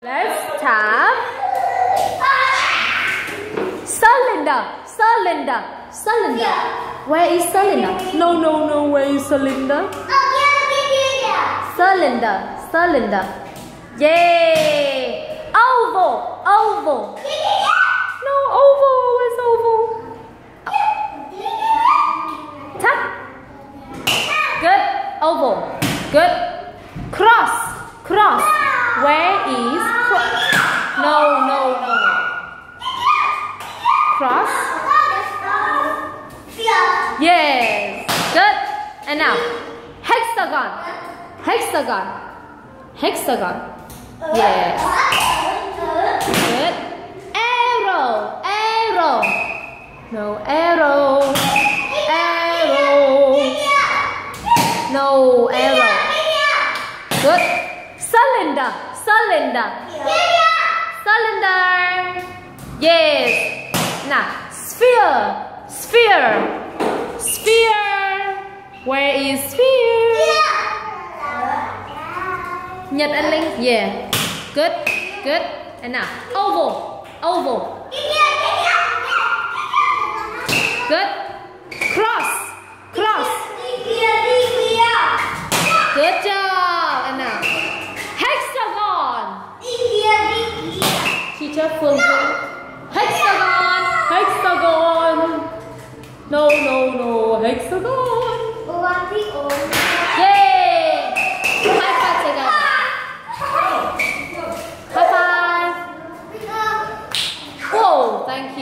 Let's tap. Cylinder. Cylinder. Cylinder. Where is cylinder? No. Where is cylinder? Cylinder. Cylinder. Yay. Oval. Oval. No, oval. Where's oval? Tap. Good. Oval. Good. Cross. Cross. Where is cross? No. Cross. Yes. Good. And now, hexagon. Hexagon. Hexagon. Yes. Good. Arrow. Arrow. No arrow. Arrow. No arrow. Good. Cylinder. Cylinder. Cylinder. Yes. Now, sphere. Sphere. Sphere. Where is sphere? Nhật Anh Linh. Yeah. Good. Good. And now, oval. Oval. Good. Cross. Cross. Good job. And now, hexagon. Teacher Phương Phương. Hexagon. Hexagon. No. Hexagon.